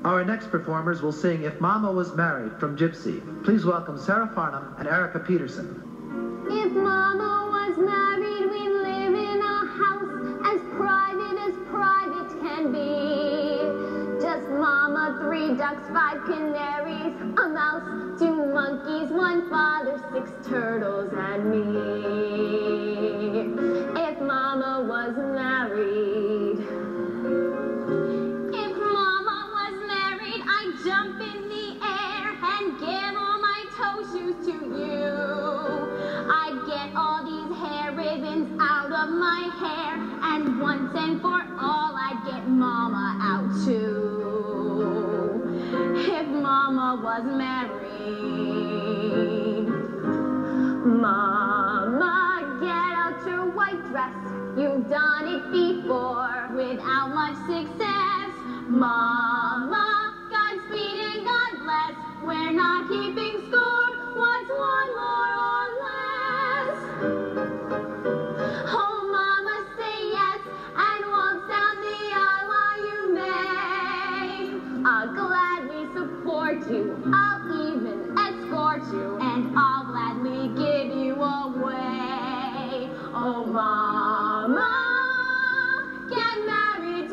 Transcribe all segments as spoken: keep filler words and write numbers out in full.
Our next performers will sing If Mama Was Married from Gypsy. Please welcome Sarah Farnham and Erica Peterson. If Mama was married, we'd live in a house as private as private can be. Just Mama, three ducks, five canaries, a mouse, two monkeys, one father, six turtles, and me. If Mama was married. If Mama was married, I'd jump in the air and give all my toe shoes to you. I'd get all these hair ribbons out of my hair, and once and for all, I'd get Mama out too. If Mama was married. Mama, get out your white dress. You've done it before without much success. Mama, Godspeed and God bless. We're not keeping score. What's one more or less? Oh, Mama, say yes and walk down the aisle while you may. I'll gladly support you. I'll even escort you, and I'll gladly give you away. Oh, Mama, get married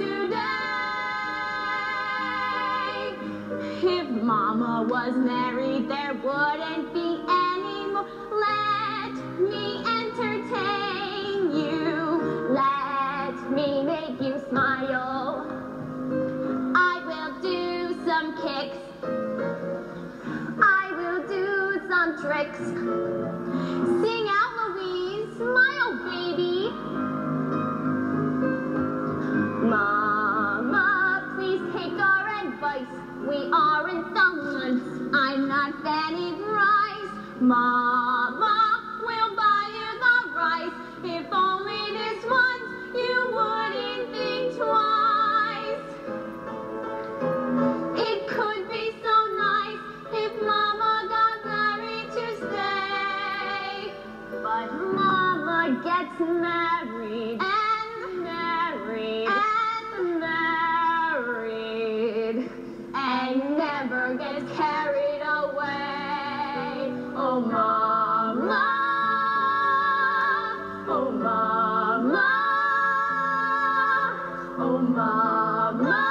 today. If Mama was married, there wouldn't be any more. Let me entertain you. Let me make you smile. I will do some kicks. I will do some tricks. Sing out, Louise. Smile, baby. Mama, please take our advice. We aren't the ones. I'm not Fanny Bryce. Mama, we'll buy you the rice. If only this once you wouldn't think twice. It could be so nice if Mama got married to stay. But Mama gets married and married and married and never gets carried away. Oh, Mama, oh, Mama, oh, Mama.